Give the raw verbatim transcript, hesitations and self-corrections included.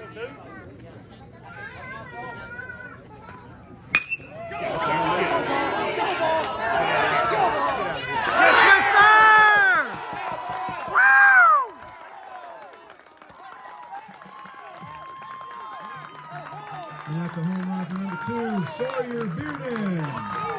And that's a home run for number two, Sawyer Bearden.